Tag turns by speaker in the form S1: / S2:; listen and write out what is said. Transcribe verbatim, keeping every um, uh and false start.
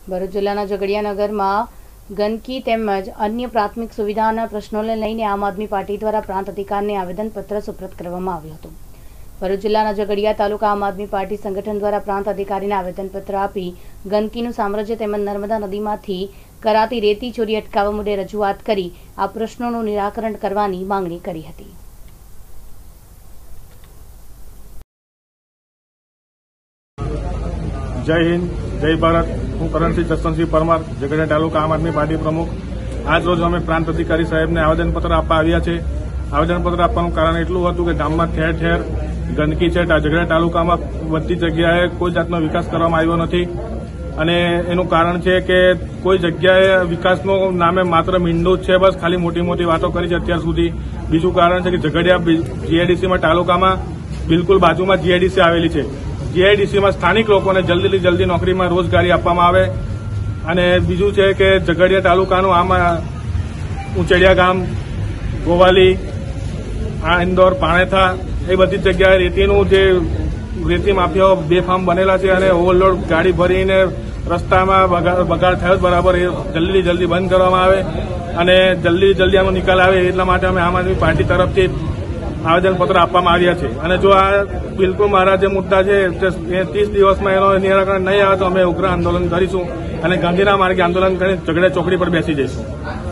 S1: ભરૂચ જિલ્લાના ઝઘડિયાનગરમાં ગંદકી તેમજ અન્ય પ્રાથમિક સુવિધાના પ્રશ્નોને લઈને આમ આદમી પાર્ટી દ્વારા પ્રાંત અધિકારીને આવેદનપત્ર સુપ્રત કરવામાં આવ્યું હતું। ભરૂચ જિલ્લાના ઝઘડિયા તાલુકા આમ આદમી પાર્ટી સંગઠન દ્વારા પ્રાંત અધિકારીને આવેદનપત્ર આપી ગંદકીનું સામ્રાજ્ય તેમજ નર્મદા નદીમાંથી કરાતી રેતી ચોરી અટકાવવા મુદ્દે રજૂઆત કરી આ પ્રશ્નોનું નિરાકરણ કરવાની માંગણી કરી હતી।
S2: जय हिंद जय भारत। हूँ करणसिंह जसवंतसिंह परमार, झघडिया तालुका आम आदमी पार्टी प्रमुख। आज रोज अमे प्रांत अधिकारी साहेब ने आवेदनपत्र आपवा आव्या छे। आवेदनपत्र आपवानुं कारण एटलुं हतुं के गाममां ठेर ठेर गंदकी छे। झघडिया तालुकामां बधी जग्याए कोई जातनो विकास करवामां आव्यो नथी अने एनुं कारण छे के कोई जग्याए विकासनो नामे मात्र मींडुं ज छे। बस खाली मोटी मोटी वातो करी छे अत्यार सुधी। बीजुं कारण छे के झघडिया जीआईडीसी में तालुकामां बिलकुल बाजुमां जीआईडीसी आवेली छे। जीआईडीसी में स्थानिक लोकोने जल्दी जल्दी नौकरी में रोजगारी आपवामां आवे। अने बीजुं छे के झघडिया तालुकानुं आम ऊंचडिया गाम, गोवाली, आ इंदोर, पाणेथा ए बधी जग्याए रेतीनुं जे रेती माफियाओ बेफाम बनेला छे अने ओवरलोड गाड़ी भरीने रस्तामां बगाड़ थयो बराबर ए जल्दी जल्दी बंध करवामां आवे अने जल्दी जल्दी आनो निकाल आवे એટલા માટે અમે આમ આદમી પાર્ટી તરફથી आवेदनपत्र आपवामां आव्या छे। अने जो आ बिलकुल मारा जे मुद्दा छे तीस दिवस में एनो निराकरण नहीं आवे तो अमे उग्र आंदोलन करीशुं अने गांधीना मार्गे आंदोलन करीने झघडिया चौकड़ी पर बेसी जईशुं।